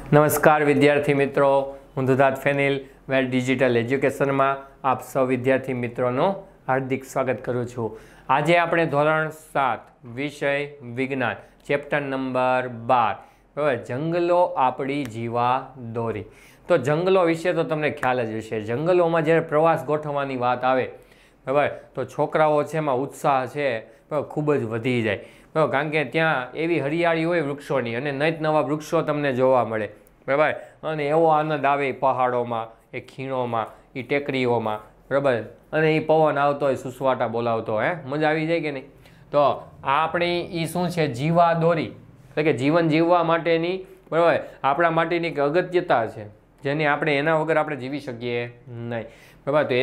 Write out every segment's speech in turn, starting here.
નમસ્કાર વિદ્યાર્થી મિત્રો, હું દુધાત ફેનિલ વેલ ડિજિટલ એજ્યુકેશનમાં આપ સૌ વિદ્યાર્થી મિત્રોનું હાર્દિક સ્વાગત કરું છું। આજે આપણે ધોરણ 7 વિષય વિજ્ઞાન ચેપ્ટર નંબર 12 બરાબર, જંગલો આપણી જીવાદોરી। તો જંગલો વિશે તો તમને ખ્યાલ જ હશે। જંગલોમાં જ્યારે પ્રવાસ ગોઠવવાની વાત આવે બરાબર, તો છોકરાઓ છે એમાં ઉત્સાહ છે બરાબર ખૂબ જ વધી જાય બરાબર, કારણ કે ત્યાં એવી હરિયાળી હોય વૃક્ષોની અને નત નવા વૃક્ષો તમને જોવા મળે બરાબર, અને એવો આનંદ આવે એ પહાડોમાં, એ ખીણોમાં, એ ટેકરીઓમાં બરાબર, અને એ પવન આવતો હોય સુસવાટા બોલાવતો હોય, મજા આવી જાય કે નહીં। તો આ આપણી એ શું છે, જીવાદોરી એટલે કે જીવન જીવવા માટેની બરાબર આપણા માટેની એક અગત્યતા છે, જેની આપણે એના વગર આપણે જીવી શકીએ નહીં બરાબર। તો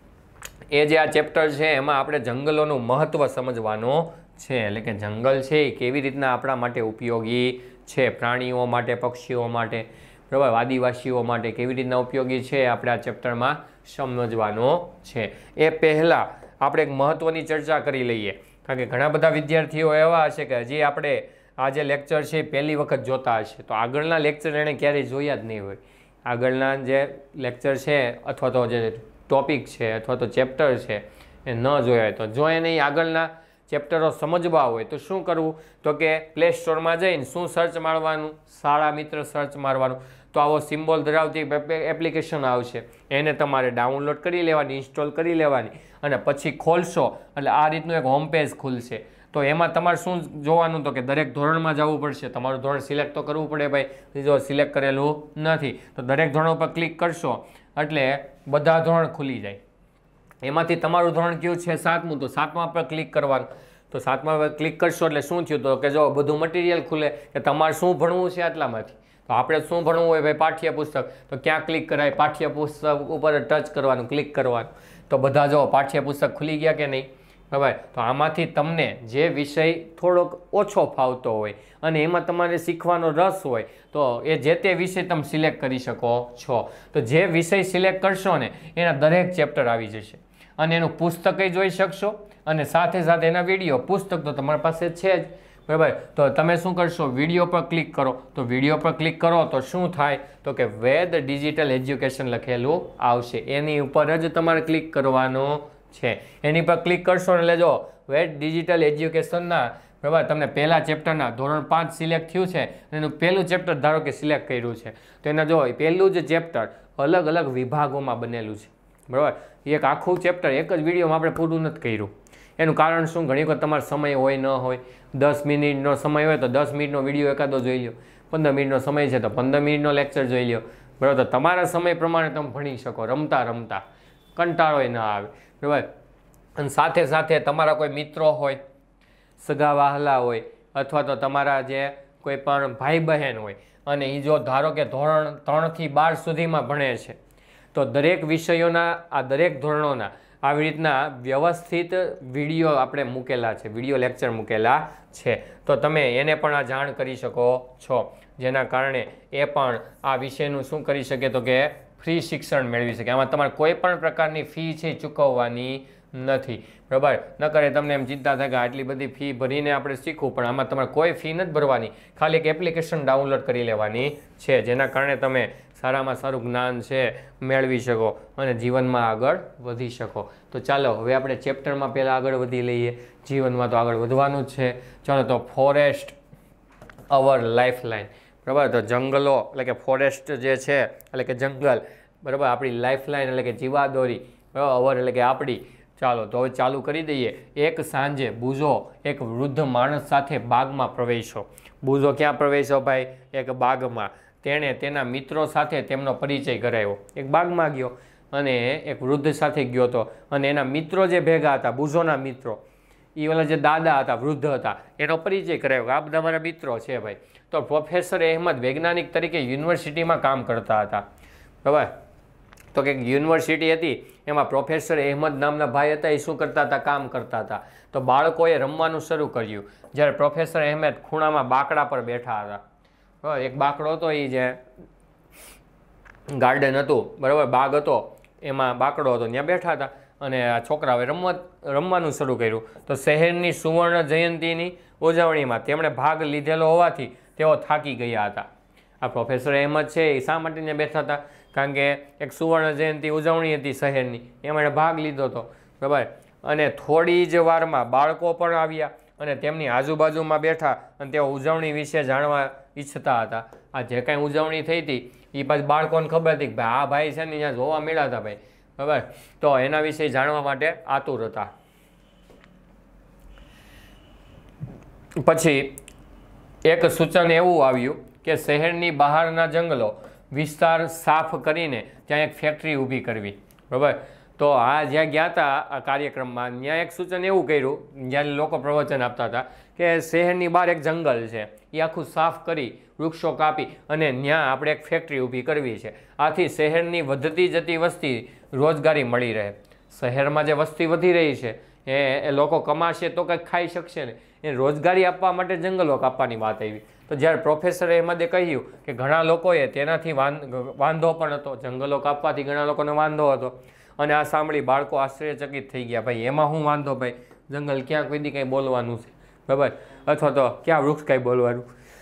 એ જે આ ચેપ્ટર છે એમાં આપણે જંગલોનું મહત્ત્વ સમજવાનું છે, એટલે કે જંગલ છે એ કેવી રીતના આપણા માટે ઉપયોગી છે, પ્રાણીઓ માટે, પક્ષીઓ માટે બરાબર, આદિવાસીઓ માટે કેવી રીતના ઉપયોગી છે આપણે આ ચેપ્ટરમાં સમજવાનો છે। એ પહેલાં આપણે એક મહત્ત્વની ચર્ચા કરી લઈએ, કારણ કે ઘણા બધા વિદ્યાર્થીઓ એવા હશે કે હજી આપણે આ જે લેક્ચર છે એ પહેલી વખત જોતા હશે, તો આગળના લેક્ચર એણે ક્યારેય જોયા જ નહીં હોય। આગળના જે લેક્ચર છે અથવા તો જે ટોપિક છે અથવા તો ચેપ્ટર છે એ ન જોયા હોય, તો જો એને આગળના ચેપ્ટરો સમજવા હોય તો શું કરવું, તો કે પ્લે સ્ટોરમાં જઈને શું સર્ચ મારવાનું, શાળા મિત્ર સર્ચ મારવાનું, તો આવો સિમ્બોલ ધરાવતી એપ્લિકેશન આવશે, એને તમારે ડાઉનલોડ કરી લેવાની, ઇન્સ્ટોલ કરી લેવાની, અને પછી ખોલશો એટલે આ રીતનું એક હોમ પેજ ખુલશે। તો એમાં તમારે શું જોવાનું, તો કે દરેક ધોરણમાં જવું પડશે, તમારું ધોરણ સિલેક્ટ તો કરવું પડે ભાઈ, જો સિલેક્ટ કરેલું નથી તો દરેક ધોરણ ઉપર ક્લિક કરશો એટલે બધા ધોરણ ખુલી જાય। એમાંથી તમારું ધોરણ કયું છે 7મું, તો 7મા પર ક્લિક કરવાનું, તો 7મા પર ક્લિક કરશો એટલે શું થયું, તો કે જો બધું મટીરિયલ ખુલે કે તમારે શું ભણવું છે આટલામાંથી। તો આપણે શું ભણવું હોય ભાઈ, પાઠ્યપુસ્તક, તો ક્યાં ક્લિક કરાય, પાઠ્યપુસ્તક ઉપર ટચ કરવાનું, ક્લિક કરવાનું, તો બધા જો પાઠ્યપુસ્તક ખુલી ગયા કે નહીં બરાબર। તો આમાંથી તમને જે વિષય થોડોક ઓછો ફાવતો હોય અને એમાં તમારે શીખવાનો રસ હોય તો એ જે તે વિષય તમે સિલેક્ટ કરી શકો છો। તો જે વિષય સિલેક્ટ કરશો ને એના દરેક ચેપ્ટર આવી જશે અને એનું પુસ્તકય જોઈ શકશો અને સાથે સાથે એના વિડીયો, પુસ્તક તો તમારી પાસે છે જ બરાબર। તો તમે શું કરશો, વિડીયો પર ક્લિક કરો, તો વિડીયો પર ક્લિક કરો તો શું થાય, તો કે વેદ ડિજિટલ એજ્યુકેશન લખેલું આવશે, એની ઉપર જ તમારે ક્લિક કરવાનું છે। એની પર ક્લિક કરશો એટલે જો વેદ ડિજિટલ એજ્યુકેશનના બરાબર તમને પહેલા ચેપ્ટરના ધોરણ 5 સિલેક્ટ થયું છે, એનું પહેલું ચેપ્ટર ધારો કે સિલેક્ટ કર્યું છે, તો એના જો પહેલું જ ચેપ્ટર અલગ અલગ વિભાગોમાં બનેલું છે બરાબર। એક આખું ચેપ્ટર એક જ વિડીયોમાં આપણે પૂરું નથી કર્યું, એનું કારણ શું, ઘણી વખત તમારો સમય હોય ન હોય, 10 મિનિટનો સમય હોય તો 10 મિનિટનો વિડીયો એકાદો જોઈ લો, 15 મિનિટનો સમય છે તો 15 મિનિટનો લેક્ચર જોઈ લો બરાબર। તો તમારા સમય પ્રમાણે તમે ભણી શકો, રમતા રમતા કંટાળોય ના આવે બરાબર। અને સાથે સાથે તમારા કોઈ મિત્રો હોય, સગા વહાલા હોય, અથવા તો તમારા જે કોઈ પણ ભાઈ બહેન હોય અને એ જો ધારો કે ધોરણ 3 થી 12 સુધીમાં ભણે છે, તો દરેક વિષયોના આ દરેક ધોરણોના આવી રીતના વ્યવસ્થિત વિડીયો આપણે મૂકેલા છે, વિડીયો લેક્ચર મૂકેલા છે, તો તમે એને પણ આ જાણ કરી શકો છો, જેના કારણે એ પણ આ વિષયનું શું કરી શકે, તો કે ફ્રી શિક્ષણ મેળવી શકે। આમાં તમારે કોઈ પણ પ્રકારની ફી છે ચૂકવવાની નથી બરાબર। ન કરે તમને એમ ચિંતા થાય કે આટલી બધી ફી ભરીને આપણે શીખવું, પણ આમાં તમારે કોઈ ફી નથી ભરવાની, ખાલી એક એપ્લિકેશન ડાઉનલોડ કરી લેવાની છે, જેના કારણે તમે સારામાં સારું જ્ઞાન છે મેળવી શકો અને જીવનમાં આગળ વધી શકો। તો ચાલો હવે આપણે ચેપ્ટરમાં પહેલાં આગળ વધી લઈએ, જીવનમાં તો આગળ વધવાનું જ છે। ચાલો તો ફોરેસ્ટ અવર લાઈફ લાઈન બરાબર, તો જંગલો એટલે કે ફોરેસ્ટ જે છે એટલે કે જંગલ બરાબર, આપણી લાઈફ લાઈન એટલે કે જીવાદોરી બરાબર, અવર એટલે કે આપણી। ચાલો તો હવે ચાલુ કરી દઈએ। એક સાંજે બુઝો એક વૃદ્ધ માણસ સાથે બાગમાં પ્રવેશ્યો। બુઝો ક્યાં પ્રવેશ્યો ભાઈ, એક બાગમાં। તેણે તેના મિત્રો સાથે તેમનો પરિચય કરાવ્યો, એક બાગમાં ગયો અને એક વૃદ્ધ સાથે ગયો હતો, અને એના મિત્રો જે ભેગા હતા, બુઝોના મિત્રો, એ ઓલા જે દાદા હતા, વૃદ્ધ હતા, એનો પરિચય કરાવ્યો, આ બધા મારા મિત્રો છે ભાઈ। તો પ્રોફેસર અહેમદ વૈજ્ઞાનિક તરીકે યુનિવર્સિટીમાં કામ કરતા હતા બરાબર। તો કે યુનિવર્સિટી હતી એમાં પ્રોફેસર અહેમદ નામના ભાઈ હતા, એ શું કરતા હતા, કામ કરતા હતા। તો બાળકોએ રમવાનું શરૂ કર્યું, જ્યારે પ્રોફેસર અહેમદ ખૂણામાં બાકડા પર બેઠા હતા બરાબર। એક બાકડો હતો, એ જે ગાર્ડન હતું બરાબર, બાગ હતો એમાં બાકડો હતો, ત્યાં બેઠા હતા અને આ છોકરાઓએ રમવાનું શરૂ કર્યું। તો શહેરની સુવર્ણ જયંતીની ઉજવણીમાં તેમણે ભાગ લીધેલો હોવાથી તેઓ થાકી ગયા હતા આ પ્રોફેસર અહેમદ છે એ શા માટે ત્યાં બેઠા હતા? કારણ કે એક સુવર્ણ જયંતિ ઉજવણી હતી શહેરની, એમાં એણે ભાગ લીધો હતો, બરાબર. અને થોડી જ વારમાં બાળકો પણ આવ્યા અને તેમની આજુબાજુમાં બેઠા અને તેઓ ઉજવણી વિશે જાણવા ઈચ્છતા હતા. આ જે કાંઈ ઉજવણી થઈ હતી એ પાછી બાળકોને ખબર હતી કે ભાઈ આ ભાઈ છે ને અહીંયા જોવા મળ્યા હતા ભાઈ, બરાબર. તો એના વિશે જાણવા માટે આતુર હતા. પછી એક સૂચન એવું આવ્યું કે શહેરની બહારના જંગલો વિસ્તાર સાફ કરીને ત્યાં એક ફેક્ટરી ઊભી કરવી, બરાબર. તો આ જ્યાં ગયા હતા આ કાર્યક્રમમાં, ત્યાં એક સૂચન એવું કર્યું, જ્યાં લોકો પ્રવચન આપતા હતા કે શહેરની બહાર એક જંગલ છે, એ આખું સાફ કરી વૃક્ષો કાપી અને ત્યાં આપણે એક ફેક્ટરી ઊભી કરવી છે. આથી શહેરની વધતી જતી વસ્તી રોજગારી મળી રહે. શહેરમાં જે વસ્તી વધી રહી છે એ લોકો કમાશે તો કંઈક ખાઈ શકશે ને, એ રોજગારી આપવા માટે જંગલો કાપવાની વાત આવી. તો જ્યારે પ્રોફેસર અહેમદે કહ્યું કે ઘણા લોકોએ તેનાથી વાંધો પણ હતો, જંગલો કાપવાથી ઘણા લોકોને વાંધો હતો, અને આ સાંભળી બાળકો આશ્ચર્યચકિત થઈ ગયા, ભાઈ એમાં શું વાંધો ભાઈ, જંગલ ક્યાં કોઈ દી કંઈ બોલવાનું છે, બરાબર, અથવા તો ક્યાં વૃક્ષ કાંઈ બોલવાનું.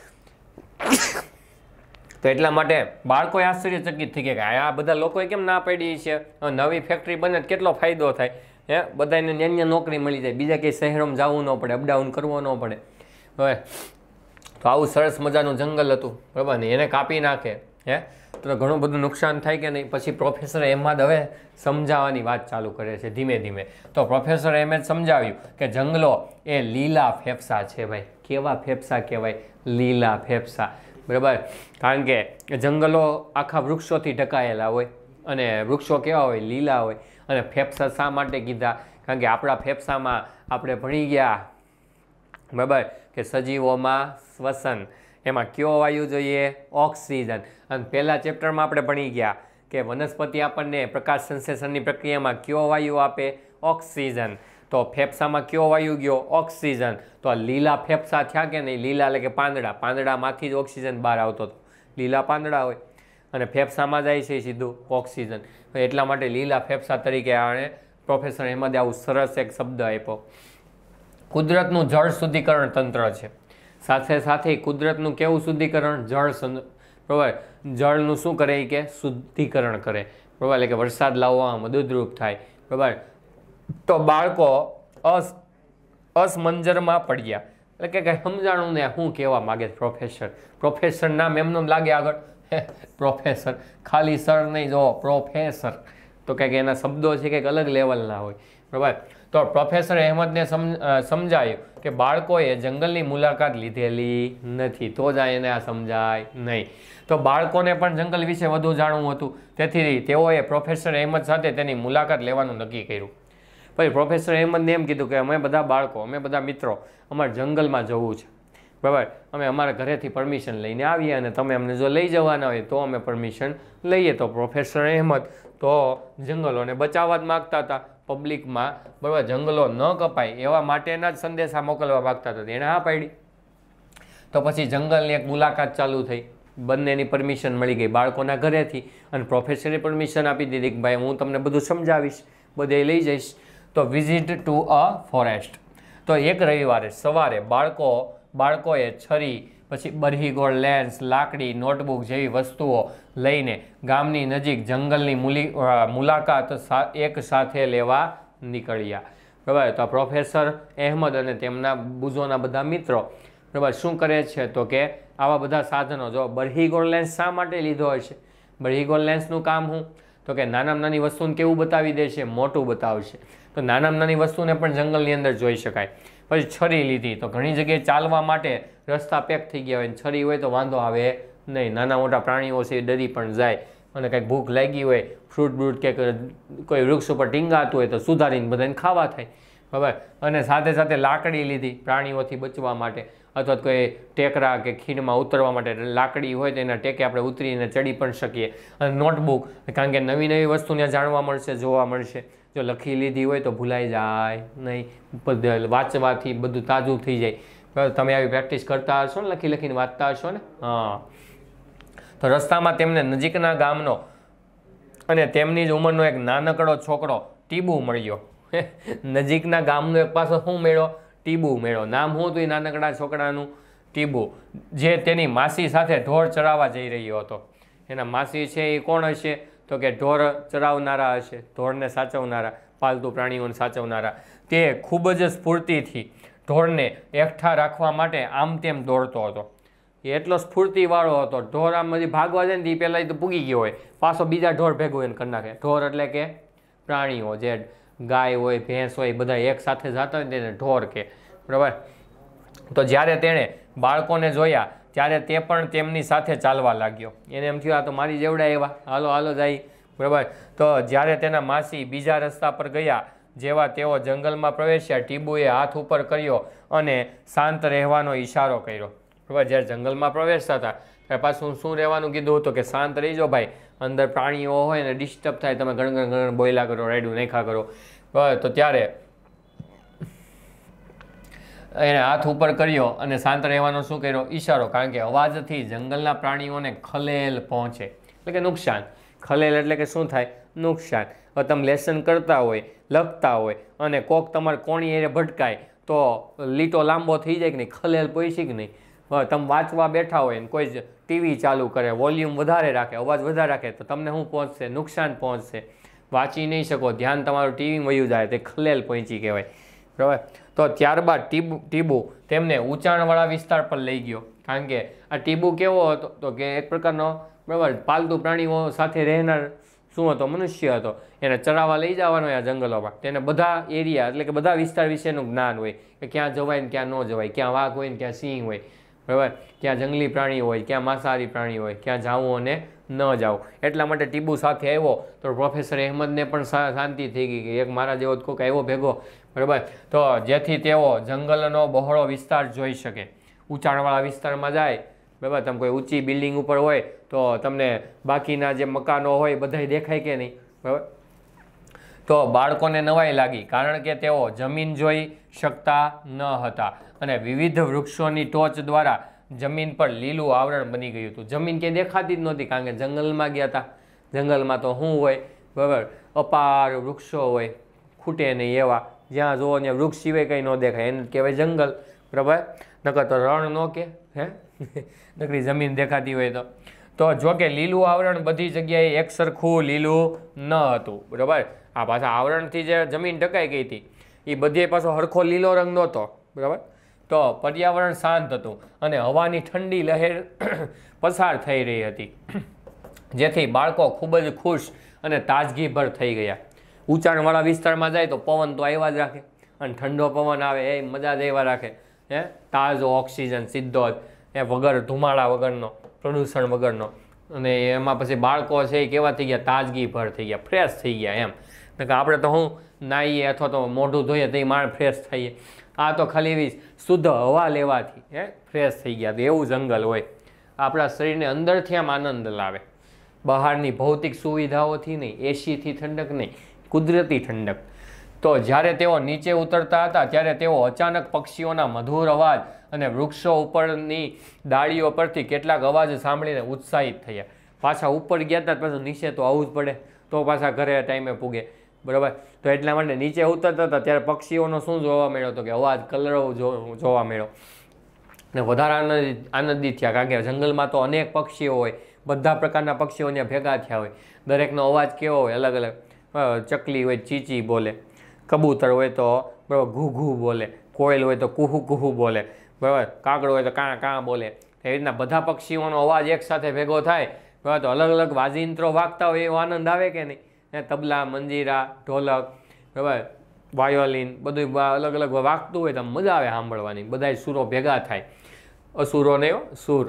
તો એટલા માટે બાળકોએ આશ્ચર્યચકિત થઈ ગયા કે આ બધા લોકોએ કેમ ના પાડી છે, નવી ફેક્ટરી બને કેટલો ફાયદો થાય, હે બધાને ન્યાન્ય નોકરી મળી જાય, બીજા કંઈ શહેરોમાં જવું ન પડે, અપડાઉન કરવો ન પડે. હવે તો આવું સરસ મજાનું જંગલ હતું, બરાબર ને, એને કાપી નાખે હે તો ઘણું બધું નુકસાન થાય કે નહીં. પછી પ્રોફેસર અહેમદ હવે સમજાવવાની વાત ચાલુ કરે છે ધીમે ધીમે. તો પ્રોફેસર અહેમદ સમજાવ્યું કે જંગલો એ લીલા ફેફસા છે ભાઈ. કેવા ફેફસા કહેવાય? લીલા ફેફસા, બરાબર. કારણ કે જંગલો આખા વૃક્ષોથી ઢંકાયેલા હોય અને વૃક્ષો કેવા હોય? લીલા હોય. અને ફેફસા શા માટે કીધા? કારણ કે આપણા ફેફસામાં આપણે ભણી ગયા, બરાબર, કે સજીવોમાં શ્વસન, એમાં કયો વાયુ જોઈએ? ઓક્સિજન. અને પહેલા ચેપ્ટરમાં આપણે ભણી ગયા કે વનસ્પતિ આપણને પ્રકાશ સંશ્લેષણની પ્રક્રિયામાં કયો વાયુ આપે? ઓક્સિજન. તો ફેફસામાં કયો વાયુ ગયો? ઓક્સિજન. તો આ લીલા ફેફસા થયા કે નહીં? લીલા એટલે કે પાંદડા, પાંદડામાંથી જ ઓક્સિજન બહાર આવતો હતો, લીલા પાંદડા હોય અને ફેફસામાં જાય છે સીધું ઓક્સિજન. એટલા માટે લીલા ફેફસા તરીકે આણે પ્રોફેસર અહેમદે આવું સરસ એક શબ્દ આપ્યો. કુદરતનું જળ શુદ્ધિકરણ તંત્ર છે. સાથે સાથે કુદરતનું કેવું શુદ્ધિકરણ? બરાબર. જળનું શું કરે? કે શુદ્ધિકરણ કરે, બરાબર, એટલે કે વરસાદ લાવવામાં મદદરૂપ થાય, બરાબર. તો બાળકો અસમંજરમાં પડ્યા, એટલે કે કંઈ સમજાણું ને શું કહેવા માગે પ્રોફેસર. પ્રોફેસર નામ એમનું લાગે આગળ, પ્રોફેસર, ખાલી સર નહીં, જો પ્રોફેસર તો કંઈક એના શબ્દો છે કંઈક અલગ લેવલના હોય, બરાબર. તો પ્રોફેસર અહેમદને સમજાયું કે બાળકોએ જંગલની મુલાકાત લીધેલી નથી, તો જ એને આ સમજાય નહીં. તો બાળકોને પણ જંગલ વિશે વધુ જાણવું હતું, તેથી તેઓએ પ્રોફેસર અહેમદ સાથે તેની મુલાકાત લેવાનું નક્કી કર્યું. પછી પ્રોફેસર અહેમદને એમ કીધું કે અમે બધા બાળકો, અમે બધા મિત્રો, અમારે જંગલમાં જવું છે, બરાબર. અમે અમારા ઘરેથી પરમિશન લઈને આવીએ અને તમે અમને જો લઈ જવાના હોય તો અમે પરમિશન લઈએ. તો પ્રોફેસર અહેમદ તો જંગલોને બચાવવા જ માગતા હતા પબ્લિકમાં, બરાબર, જંગલો ન કપાય એવા માટેના જ સંદેશા મોકલવા માગતા હતા. એણે હા પાડી. તો પછી જંગલની એક મુલાકાત ચાલુ થઈ, બંનેની પરમિશન મળી ગઈ બાળકોના ઘરેથી અને પ્રોફેસરે પરમિશન આપી દીધી કે ભાઈ હું તમને બધું સમજાવીશ, બધે લઈ જઈશ. તો વિઝિટ ટુ અ ફોરેસ્ટ. તો એક રવિવારે સવારે બાળકોએ છરી, પછી બરહીગોળ લેન્સ, લાકડી, નોટબુક જેવી વસ્તુઓ લઈને ગામની નજીક જંગલની મુલાકાત એક સાથે લેવા નીકળ્યા, બરાબર. તો પ્રોફેસર અહેમદ અને તેમના બુઝોના બધા મિત્રો, બરાબર, શું કરે છે? તો કે આવા બધા સાધનો, જો બરહીગોળ લેન્સ શા માટે લીધો હશે? બરહીગોળ લેન્સનું કામ શું? તો કે નાનામાં નાની વસ્તુને કેવું બતાવી દેશે? મોટું બતાવશે. તો નાનામાં નાની વસ્તુને પણ જંગલની અંદર જોઈ શકાય. પછી છરી લીધી, તો ઘણી જગ્યાએ ચાલવા માટે રસ્તા પેક થઈ ગયા હોય, છરી હોય તો વાંધો આવે નહીં, નાના મોટા પ્રાણીઓ છે એ ડરી પણ જાય, અને કંઈક ભૂખ લાગી હોય, ફ્રૂટ બ્રૂટ કે કોઈ વૃક્ષ ઉપર ટીંગાતું હોય તો સુધારીને બધાને ખાવા થાય, બરાબર. અને સાથે સાથે લાકડી લીધી પ્રાણીઓથી બચવા માટે, અથવા કોઈ ટેકરા કે ખીણમાં ઉતરવા માટે લાકડી હોય તો એના ટેકે આપણે ઉતરીને ચડી પણ શકીએ. અને નોટબુક, કારણ કે નવી નવી વસ્તુને જાણવા મળશે, જોવા મળશે. જો લખી લીધી હોય તો ભૂલાઈ જાય નહીં, વાંચવાથી બધું તાજું થઈ જાય, બરાબર. તમે આવી પ્રેક્ટિસ કરતા હશો ને, લખી લખીને વાંચતા હશો ને, હા. તો રસ્તામાં તેમને નજીકના ગામનો અને તેમની જ ઉંમરનો એક નાનકડો છોકરો ટીબુ મળ્યો. નજીકના ગામનો એક પાછો શું મેળો? ટીબુ મેળો. નામ શું હતું એ નાનકડા છોકરાનું? ટીબુ, જે તેની માસી સાથે ઢોર ચરાવવા જઈ રહ્યો હતો. એના માસી છે એ કોણ હશે? તો કે ઢોર ચરાવનારા હશે, ઢોરને સાચવનારા, પાલતુ પ્રાણીઓને સાચવનારા. તે ખૂબ જ સ્ફૂર્તિથી ઢોરને એકઠા રાખવા માટે આમ તેમ દોડતો હતો. એ એટલો સ્ફૂર્તિવાળો હતો. ઢોર આમ હજી ભાગવા જાય ને એ પહેલાં તો પૂગી ગયો હોય, પાછો બીજા ઢોર ભેગું એને કરી નાખે. ઢોર એટલે કે પ્રાણીઓ, જે ગાય હોય, ભેંસ હોય, બધા એક સાથે જતા હોય ને તેને ઢોર કહે. બરાબર. તો જ્યારે તેણે બાળકોને જોયા ત્યારે તે પણ તેમની સાથે ચાલવા લાગ્યો. એને એમ થયું આ તો મારી જેવડા એવા, હાલો હાલો જાય. બરાબર. તો જ્યારે તેના માસી બીજા રસ્તા પર ગયા, જેવા તેઓ જંગલમાં પ્રવેશ્યા, ટીબુએ હાથ ઉપર કર્યો અને શાંત રહેવાનો ઈશારો કર્યો. બરાબર. જ્યારે જંગલમાં પ્રવેશતા હતા ત્યારે પાછું શું રહેવાનું કીધું હતું કે શાંત રહીજો ભાઈ, અંદર પ્રાણીઓ હોય ને ડિસ્ટર્બ થાય, તમે ગણગણ ગણગણ બોયલા કરો, રેડું નાખા કરો. બરાબર. તો ત્યારે એને હાથ ઉપર કર્યો અને શાંત રહેવાનો શું કર્યો? ઈશારો. કારણ કે અવાજથી જંગલના પ્રાણીઓને ખલેલ પહોંચે, એટલે કે નુકસાન. ખલેલ એટલે કે શું થાય? નુકસાન. હવે તમે લેસન કરતા હોય, લખતા હોય અને કોક તમારે કોણી એ ભટકાય તો લીટો લાંબો થઈ જાય કે નહીં? ખલેલ પહોંચી કે નહીં? હવે તમે વાંચવા બેઠા હોય ને કોઈ ટીવી ચાલુ કરે, વોલ્યુમ વધારે રાખે, અવાજ વધારે રાખે, તો તમને શું પહોંચશે? નુકસાન પહોંચશે. વાંચી નહીં શકો, ધ્યાન તમારું ટીવી વયું જાય, તે ખલેલ પહોંચી કહેવાય. બરાબર. તો ત્યારબાદ ટીબુ તેમને ઊંચાણવાળા વિસ્તાર પર લઈ ગયો. કારણ કે આ ટીબુ કેવો હતો? તો કે એક પ્રકારનો, બરાબર, પાલતુ પ્રાણીઓ સાથે રહેનાર શું હતો? મનુષ્ય હતો. એને ચરાવવા લઈ જવાનો આ જંગલોમાં. તેને બધા એરિયા એટલે કે બધા વિસ્તાર વિશેનું જ્ઞાન હોય કે ક્યાં જવાય ને ક્યાં ન જવાય, ક્યાં વાઘ હોય ને ક્યાં સિંહ હોય. બરાબર. ક્યાં જંગલી પ્રાણી હોય, ક્યાં માંસાહારી પ્રાણી હોય, ક્યાં જાવું અને ન જાવું. એટલા માટે ટીબુ સાથે આવ્યો તો પ્રોફેસર અહેમદને પણ શાંતિ થઈ ગઈ કે એક મારા જેવો કોઈક આવ્યો ભેગો. બરાબર. તો જેથી તેઓ જંગલનો બહોળો વિસ્તાર જોઈ શકે. ઊંચાણવાળા વિસ્તારમાં જાય, બરાબર, તમે કોઈ ઊંચી બિલ્ડિંગ ઉપર હોય તો તમને બાકીના જે મકાનો હોય બધાય દેખાય કે નહીં? બરાબર. તો બાળકોને નવાઈ લાગી, કારણ કે તેઓ જમીન જોઈ શકતા ન હતા અને વિવિધ વૃક્ષોની ટોચ દ્વારા જમીન પર લીલું આવરણ બની ગયું હતું. જમીન ક્યાંય દેખાતી જ નહોતી, કારણ કે જંગલમાં ગયા હતા. જંગલમાં તો શું હોય? બરાબર, અપાર વૃક્ષો હોય, ખૂટે નહીં એવા. જ્યાં જુઓ ત્યાં વૃક્ષ સિવાય કંઈ ન દેખાય, એને કહેવાય જંગલ. બરાબર. નકર તો રણ ન કે હે નકરી જમીન દેખાતી હોય તો જો કે લીલું આવરણ બધી જગ્યાએ એક સરખું લીલું ન હતું. બરાબર. આ પાછા આવરણથી જે જમીન ઢકાઈ ગઈ હતી એ બધે પાછો હરખો લીલો રંગ નહોતો. બરાબર. તો પર્યાવરણ શાંત હતું અને હવાની ઠંડી લહેર પસાર થઈ રહી હતી, જેથી બાળકો ખૂબ જ ખુશ અને તાજગીભર થઈ ગયા. ઊંચાણવાળા વિસ્તારમાં જાય તો પવન તો આવ્યા જ રાખે અને ઠંડો પવન આવે એ મજા જ એવા રાખે. તાજો ઓક્સિજન સીધો જ, વગર ધુમાડા વગરનો, પ્રદૂષણ વગરનો. અને એમાં પછી બાળકો છે એ કેવા થઈ ગયા? તાજગીભર થઈ ગયા, ફ્રેશ થઈ ગયા એમ. આપણે તો શું નાહીએ અથવા તો મોઢું ધોઈએ તો એ માણ ફ્રેશ થઈએ. આ તો ખાલી એવી શુદ્ધ હવા લેવાથી ફ્રેશ થઈ ગયા. તો એવું જંગલ હોય. આપણા શરીરને અંદરથી આમ આનંદ લાવે. બહારની ભૌતિક સુવિધાઓથી નહીં, એસીથી ઠંડક નહીં, કુદરતી ઠંડક. તો જ્યારે તેઓ નીચે ઉતરતા હતા ત્યારે તેઓ અચાનક પક્ષીઓના મધુર અવાજ અને વૃક્ષો ઉપરની ડાળીઓ પરથી કેટલાક અવાજ સાંભળીને ઉત્સાહિત થયા. પાછા ઉપર ગયા હતા પાછું નીચે તો આવવું જ પડે, તો પાછા ઘરે ટાઈમે પૂગે. બરાબર. તો એટલા માટે નીચે ઉતરતા હતા ત્યારે પક્ષીઓનો શું જોવા મળ્યો? તો કે અવાજ, કલરવ જોવા મળ્યો. ને વધારે આનંદિત થયા, કારણ કે જંગલમાં તો અનેક પક્ષીઓ હોય, બધા પ્રકારના પક્ષીઓ ત્યાં ભેગા થયા હોય. દરેકનો અવાજ કેવો હોય? અલગ અલગ. ચકલી હોય ચીચી બોલે, કબૂતર હોય તો બરાબર ઘૂ ઘૂ બોલે, કોયલ હોય તો કુહુ કુહુ બોલે, બરાબર, કાગડો હોય તો કાં કાં બોલે. એવી રીતના બધા પક્ષીઓનો અવાજ એકસાથે ભેગો થાય, બરાબર. તો અલગ અલગ વાજિંત્રો વાગતા હોય એવો આનંદ આવે કે નહીં? તબલા, મંજીરા, ઢોલક, બરાબર, વાયોલિન બધું અલગ અલગ વાગતું હોય તો મજા આવે સાંભળવાની. બધા સુરો ભેગા થાય, અસુરો નહીં, સુર.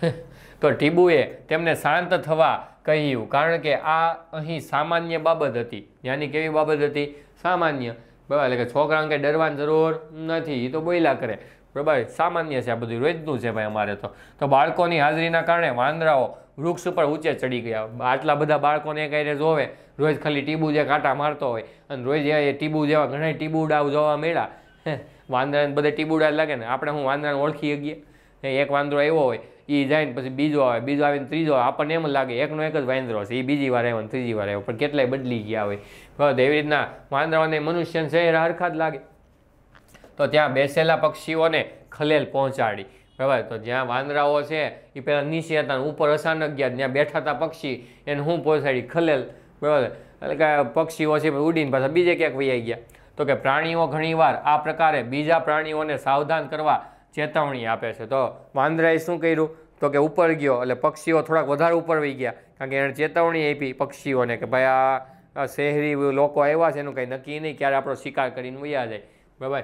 તો ટીબુએ તેમને શાંત થવા કહ્યું, કારણ કે આ અહીં સામાન્ય બાબત હતી. ત્યાંની કેવી બાબત હતી? સામાન્ય. બરાબર. એટલે કે છોકરાને કંઈ ડરવાની જરૂર નથી, એ તો બોલ્યા કરે. બરાબર. સામાન્ય છે, આ બધું રોજનું છે ભાઈ અમારે તો બાળકોની હાજરીના કારણે વાંદરાઓ વૃક્ષ ઉપર ઊંચે ચડી ગયા. આટલા બધા બાળકોને કઈ જોવે, રોજ ખાલી ટીબુ જે કાંટા મારતો હોય અને રોજ એ ટીબુ જેવા ઘણા ટીબુડાઓ જોવા મળ્યા. વાંદરાને બધે ટીબુડા લાગે ને, આપણે હું વાંદરાને ઓળખી શકીએ? એક વાંદરો આવ્યો હોય, એ જાય ને પછી બીજો આવે, બીજો આવીને ત્રીજો આવે, આપણને એમ લાગે એકનો એક જ વાંદરો છે, એ બીજી વાર આવ્યો ને ત્રીજી વાર આવ્યો, પણ કેટલાય બદલી ગયા હોય. બરાબર. એવી રીતના વાંદરાઓને મનુષ્યને શહેર હરખા જ લાગે. તો ત્યાં બેસેલા પક્ષીઓને ખલેલ પહોંચાડી. બરાબર. તો જ્યાં વાંદરાઓ છે એ પહેલાં નીચે હતા, ઉપર અચાનક ગયા, જ્યાં બેઠા હતા પક્ષી એને હું પહોંચાડી ખલેલ, બરાબર. એટલે કે પક્ષીઓ છે ઉડીને પાછા બીજે ક્યાંક વહી ગયા. તો કે પ્રાણીઓ ઘણીવાર આ પ્રકારે બીજા પ્રાણીઓને સાવધાન કરવા ચેતવણી આપે છે. તો વાંદરાએ શું કર્યું? તો કે ઉપર ગયો એટલે પક્ષીઓ થોડાક વધારે ઉપર વહી ગયા, કારણ કે એણે ચેતવણી આપી પક્ષીઓને કે ભાઈ આ શહેરી લોકો આવ્યા છે, એનું કંઈ નક્કી નહીં, ક્યારે આપણો શિકાર કરીને વયા જાય, બરાબર.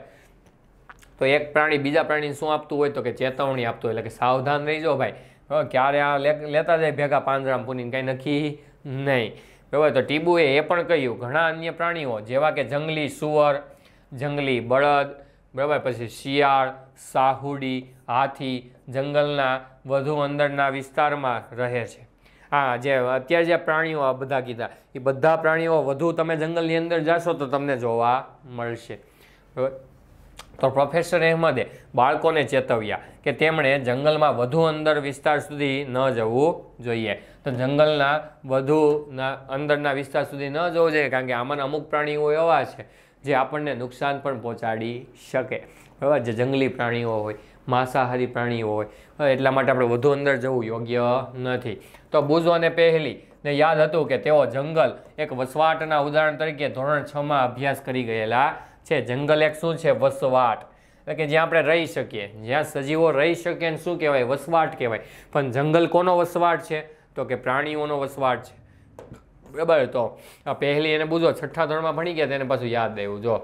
તો એક પ્રાણી બીજા પ્રાણીને શું આપતું હોય? તો કે ચેતવણી આપતું હોય, એટલે કે સાવધાન રહીજો ભાઈ, ક્યારે આ લેતા જાય ભેગા પાંજરામાં પૂરીને, કંઈ નક્કી નહીં, બરાબર. તો ટીબુએ એ પણ કહ્યું ઘણા અન્ય પ્રાણીઓ જેવા કે જંગલી સુવર, જંગલી બળદ, બરાબર, પછી શિયાળ, સાહુડી, હાથી જંગલના વધુ અંદરના વિસ્તારમાં રહે છે. હા, જે અત્યારે જે પ્રાણીઓ આ બધા કીધા એ બધા પ્રાણીઓ વધુ તમે જંગલની અંદર જશો તો તમને જોવા મળશે, બરાબર. તો પ્રોફેસર અહેમદે બાળકોને ચેતવ્યા કે તેમણે જંગલમાં વધુ અંદર વિસ્તાર સુધી ન જવું જોઈએ. તો જંગલના વધુના અંદરના વિસ્તાર સુધી ન જવું જોઈએ, કારણ કે આમાંના અમુક પ્રાણીઓ એવા છે જે આપણને નુકસાન પણ પહોંચાડી શકે, બરાબર. જે જંગલી પ્રાણીઓ હોય, માંસાહારી પ્રાણીઓ હોય, એટલા માટે આપણે વધુ અંદર જવું યોગ્ય નથી. તો બુઝોને પહેલીને યાદ હતું કે તેઓ જંગલ એક વસવાટના ઉદાહરણ તરીકે ધોરણ 6માં અભ્યાસ કરી ગયેલા છે. જંગલ એક શું છે? વસવાટ, એટલે કે જ્યાં આપણે રહી શકીએ, જ્યાં સજીવો રહી શકે એને શું કહેવાય? વસવાટ કહેવાય. પણ જંગલ કોનો વસવાટ છે? તો કે પ્રાણીઓનો વસવાટ છે, બરાબર. તો આ પહેલી એને બુઝો 6થા ધોરણમાં ભણી ગયા તેને પાછું યાદ આવ્યું. જો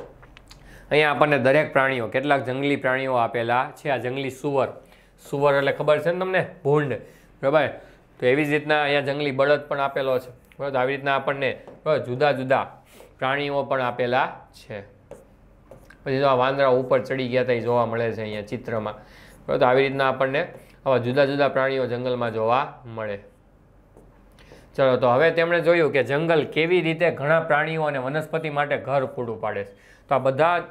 અહીંયા આપણને દરેક પ્રાણીઓ, કેટલાક જંગલી પ્રાણીઓ આપેલા છે. આ જંગલી સુવર, સુવર એટલે ખબર છે ને તમને? ભૂંડ, બરાબર. તો એવી જ રીતના અહીંયા જંગલી બળદ પણ આપેલો છે, બરાબર. આવી રીતના આપણને જુદા જુદા પ્રાણીઓ પણ આપેલા છે. પછી જો આ વાંદરા ઉપર ચડી ગયા હતા એ જોવા મળે છે અહીંયા ચિત્રમાં, બરાબર. આવી રીતના આપણને આવા જુદા જુદા પ્રાણીઓ જંગલમાં જોવા મળે. ચલો, તો હવે તેમણે જોયું કે જંગલ કેવી રીતે ઘણા પ્રાણીઓ અને વનસ્પતિ માટે ઘર પૂરું પાડે છે. તો આ બધા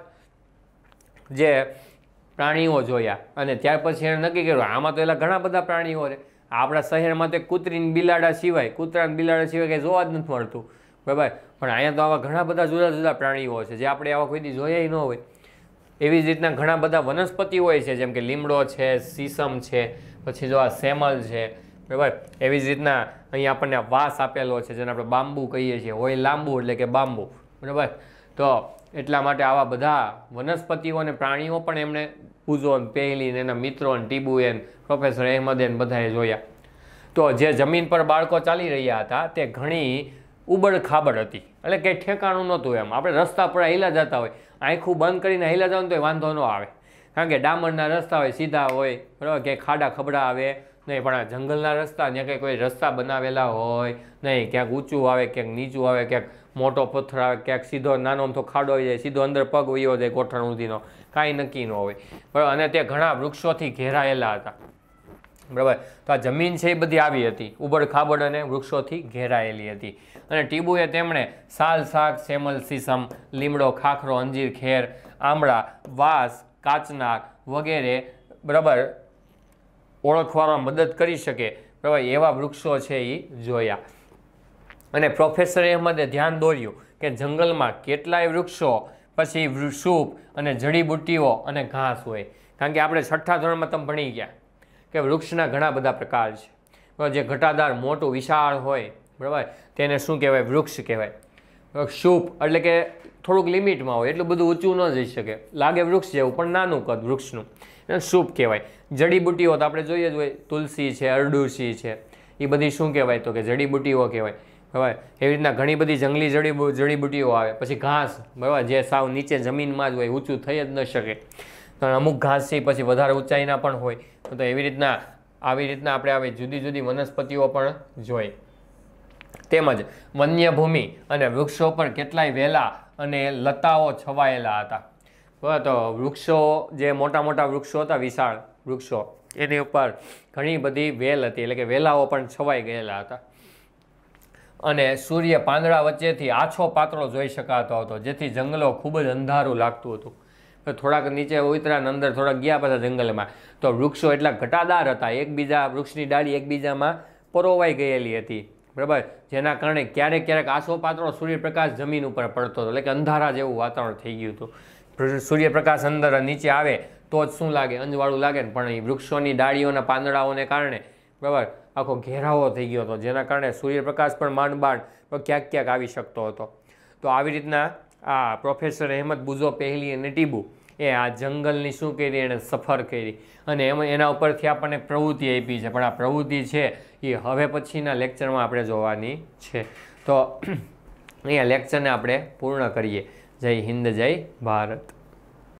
જે પ્રાણીઓ જોયા અને ત્યાર પછી એણે નક્કી કર્યું આમાં તો એલા ઘણા બધા પ્રાણીઓ છે. આપણા શહેરમાં તો કૂતરીને બિલાડા સિવાય, કૂતરાને બિલાડા સિવાય કંઈ જોવા જ નથી મળતું, બરાબર. પણ અહીંયા તો આવા ઘણા બધા જુદા જુદા પ્રાણીઓ છે જે આપણે આવા કોઈ દી જોયા ન હોય. એવી જ રીતના ઘણા બધા વનસ્પતિ હોય છે, જેમ કે લીમડો છે, સીસમ છે, પછી જો આ સેમલ છે, બરાબર. એવી જ રીતના અહીંયા આપણને વાંસ આપેલો છે જેને આપણે બાંબુ કહીએ છીએ, હોય લાંબુ એટલે કે બાંબુ, બરાબર. તો એટલા માટે આવા બધા વનસ્પતિઓ અને પ્રાણીઓ પણ એમણે બુઝો પહેલી ને એના મિત્રો ટીબુએ પ્રોફેસર અહેમદે બધાએ જોયા. તો જે જમીન પર બાળકો ચાલી રહ્યા હતા તે ઘણી ઉબડ ખાબડ હતી, એટલે કંઈ ઠેકાણું નહોતું. એમ આપણે રસ્તા પર હિલા જતા હોય, આંખું બંધ કરીને હિલા જાવ તો વાંધો ન આવે, કારણ કે ડામરના રસ્તા હોય, સીધા હોય, બરાબર. ક્યાંય ખાડા ખબડા આવે નહીં. પણ આ જંગલના રસ્તા, ત્યાં કંઈ કોઈ રસ્તા બનાવેલા હોય નહીં, ક્યાંક ઊંચું આવે, ક્યાંક નીચું આવે, ક્યાંક મોટો પથ્થર આવે, ક્યાંક સીધો નાનો અમથો ખાડો આવી જાય, સીધો અંદર પગ વયો જાય ગોઠણ સુધીનો, કાંઈ નક્કી ન હોય, બરાબર. અને તે ઘણા વૃક્ષોથી ઘેરાયેલા હતા, બરાબર. તો આ જમીન છે એ બધી આવી હતી, ઉબડ ખાબડ અને વૃક્ષોથી ઘેરાયેલી હતી. અને ટીબુએ તેમણે સાલ, શાક, સેમલ, સીસમ, લીમડો, ખાખરો, અંજીર, ખેર, આમળા, વાંસ, કાચનાર વગેરે, બરાબર, ઓળખવામાં મદદ કરી શકે, બરાબર, એવા વૃક્ષો છે એ જોયા. અને પ્રોફેસર અહેમદે ધ્યાન દોર્યું કે જંગલમાં કેટલાય વૃક્ષો, પછી સૂપ અને જડીબુટ્ટીઓ અને ઘાસ હોય. કારણ કે આપણે 6થા ધોરણમાં તમે ભણી ગયા કે વૃક્ષના ઘણા બધા પ્રકાર છે, બરાબર. જે ઘટાદાર મોટું વિશાળ હોય, બરાબર, તેને શું કહેવાય? વૃક્ષ કહેવાય. સૂપ એટલે કે થોડુંક લિમિટમાં હોય, એટલું બધું ઊંચું ન જઈ શકે, લાગે વૃક્ષ જેવું પણ નાનું કદ વૃક્ષનું, એને સૂપ કહેવાય. જડીબુટ્ટીઓ તો આપણે જોઈએ જ હોય, તુલસી છે, અરડુસી છે, એ બધી શું કહેવાય? તો કે જડીબુટ્ટીઓ કહેવાય, બરાબર. એવી રીતના ઘણી બધી જંગલી જડીબુટ્ટીઓ આવે. પછી ઘાસ, બરાબર, જે સાવ નીચે જમીનમાં જ હોય, ઊંચું થઈ જ ન શકે. તો અમુક ઘાસ છે પછી વધારે ઊંચાઈના પણ હોય. તો એવી રીતના આપણે આવી જુદી જુદી વનસ્પતિઓ પણ જોઈ. તેમજ વન્યભૂમિ અને વૃક્ષો પર કેટલાય વેલા અને લતાઓ છવાયેલા હતા, બરાબર. તો વૃક્ષો, જે મોટા મોટા વૃક્ષો હતા, વિશાળ વૃક્ષો, એની ઉપર ઘણી બધી વેલ હતી, એટલે કે વેલાઓ પણ છવાઈ ગયેલા હતા. અને સૂર્ય પાંદડા વચ્ચેથી આછો પાતળો જોઈ શકાતો હતો, જેથી જંગલો ખૂબ જ અંધારું લાગતું હતું. થોડાક નીચે ઉતર્યા ને અંદર થોડાક ગયા પાછા જંગલમાં, તો વૃક્ષો એટલા ઘટાદાર હતા, એકબીજા વૃક્ષની ડાળી એકબીજામાં પરોવાઈ ગયેલી હતી, બરાબર. જેના કારણે ક્યારેક ક્યારેક આછો પાતળો સૂર્યપ્રકાશ જમીન ઉપર પડતો હતો, એટલે કે અંધારા જેવું વાતાવરણ થઈ ગયું હતું. સૂર્યપ્રકાશ અંદર નીચે આવે તો જ શું લાગે, અંજવાળું લાગે ને, પણ એ વૃક્ષોની ડાળીઓના પાંદડાઓને કારણે બરાબર આખો ઘેરાવો થઈ ગયો હતો, જેના કારણે સૂર્યપ્રકાશ પણ માંડ ક્યાંક ક્યાંક આવી શકતો હતો. તો આવી રીતના આ પ્રોફેસર અહેમદ બુજો પહેલી અને ટીબુ એ આ જંગલની શું કરી, એણે સફર કરી અને એના ઉપરથી આપણને પ્રવૃત્તિ આપી છે. પણ આ પ્રવૃત્તિ છે એ હવે પછીના લેક્ચરમાં આપણે જોવાની છે. તો અહીંયા લેક્ચરને આપણે પૂર્ણ કરીએ. જય હિન્દ, જય ભારત.